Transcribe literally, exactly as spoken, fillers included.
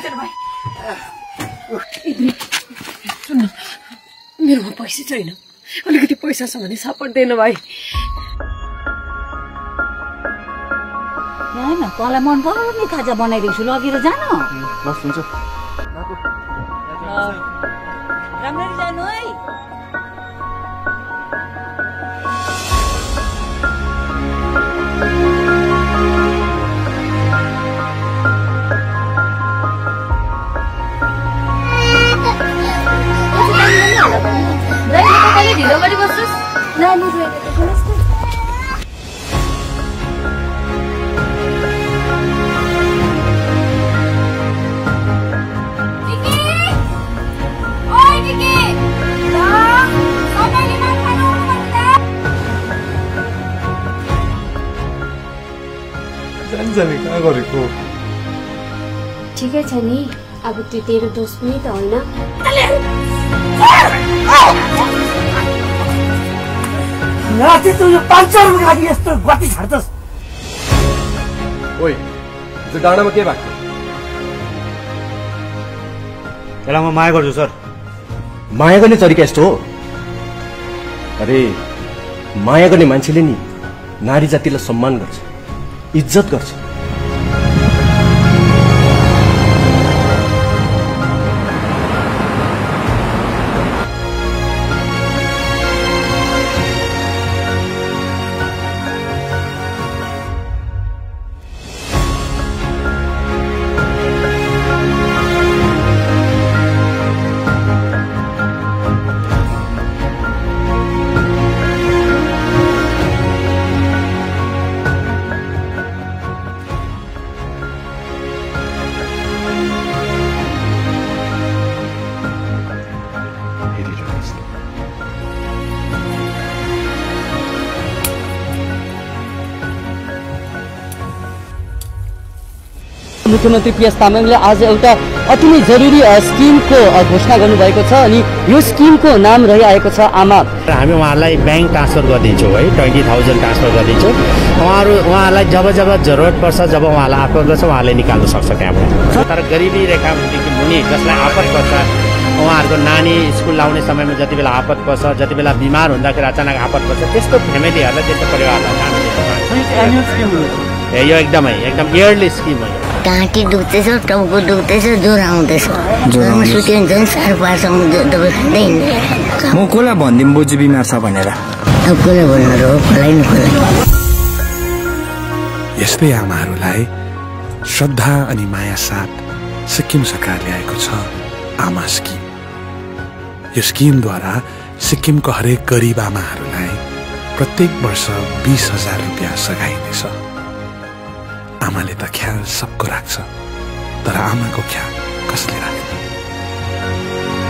छैन भाइ। सुन मेरोमा पैसा छैन, अलिकति पैसा छ भने सापट्दैन भाइ। होइन तँलाई मन पर्ने खाजा बनाइदिन्छु, लगेर जान। बस हुन्छ। राम्ररी जानु है। ढिलो गरी बस्नुहोस्, नानी रोएर देख्नुहोस् न। जाने कहाँ गरेको? ठिकै छ नि, अब त्यो तेरो दोष पनि त होइन। राति तँ यो पाँच सौ रुपियाँ लागि यस्तो गति छाड्छस्? ओइ त्यो डाँडामा के भएको? यसलाई म माया गर्छु सर। माया गर्ने तरिका यस्तो हो? अरे माया गर्ने मान्छेले नि नारी जातिलाई सम्मान गर्छ, इज्जत गर्छ। मुख्यमन्त्री पीएस तामाङले आज एउटा अति नै जरुरी स्किमको घोषणा गर्नुभएको छ अनि यो स्किमको नाम रहिआएको छ आमा। हामी उहाँहरूलाई ब्याङ्क ट्रान्सफर गरिदिन्छौँ है, ट्वेन्टी थाउजन्ड ट्रान्सफर गरिदिन्छौँ। उहाँहरू उहाँहरूलाई जब जब जरुरत पर्छ, जब उहाँलाई आपत गर्छ उहाँहरूले निकाल्न सक्छ त्यहाँबाट। तर गरिबी रेखादेखि मुनि जसलाई आपत पर्छ, उहाँहरूको नानी स्कुल लाउने समयमा जति बेला आपत पर्छ, जति बेला बिमार हुँदाखेरि अचानक आपत पर्छ, त्यस्तो फ्यामिलीहरूलाई, त्यस्तो परिवारहरूलाई यो एकदमै एकदम इयरली स्किम हो। घाँटी दुख्दैछ, टाउको दुख्दैछ, ज्वरो आउँदैछ, ज्वरोमा सुत्यो भने झन् साह्रो पार्छ, दबाई खाँदै हिँड्दै। म कसलाई भनिदिउँ बोजू बिमार छ भनेर? अब कसलाई भन्नु र, कसलाई न कसलाई। यस्तै आमाहरूलाई श्रद्धा अनि माया साथ सिक्किम सरकार ल्याएको छ आमा स्किम। यो स्किमद्वारा सिक्किमको हरेक गरिब आमाहरूलाई प्रत्येक वर्ष बीस हजार रुपियाँ सघाइनेछ। आमाले त ख्याल सबको राख्छ, तर आमाको ख्याल कसले राख्ने?